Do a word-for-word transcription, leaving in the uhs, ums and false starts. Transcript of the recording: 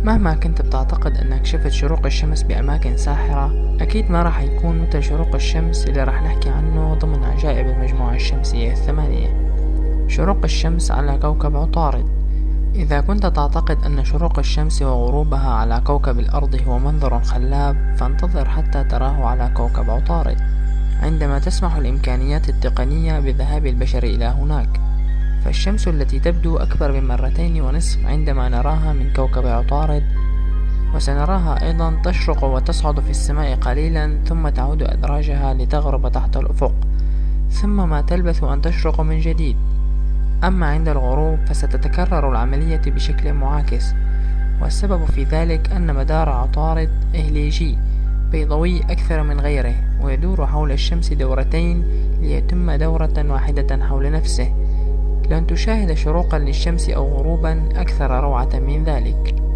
مهما كنت بتعتقد انك شفت شروق الشمس بأماكن ساحرة، أكيد ما راح يكون مثل شروق الشمس اللي راح نحكي عنه ضمن عجائب المجموعة الشمسية الثمانية. شروق الشمس على كوكب عطارد. إذا كنت تعتقد أن شروق الشمس وغروبها على كوكب الأرض هو منظر خلاب، فانتظر حتى تراه على كوكب عطارد، عندما تسمح الإمكانيات التقنية بذهاب البشر إلى هناك. فالشمس التي تبدو أكبر من مرتين ونصف عندما نراها من كوكب عطارد، وسنراها أيضا تشرق وتصعد في السماء قليلا ثم تعود أدراجها لتغرب تحت الأفق، ثم ما تلبث أن تشرق من جديد. أما عند الغروب فستتكرر العملية بشكل معاكس، والسبب في ذلك أن مدار عطارد إهليجي بيضوي أكثر من غيره، ويدور حول الشمس دورتين ليتم دورة واحدة حول نفسه. لن تشاهد شروقا للشمس أو غروبا أكثر روعة من ذلك.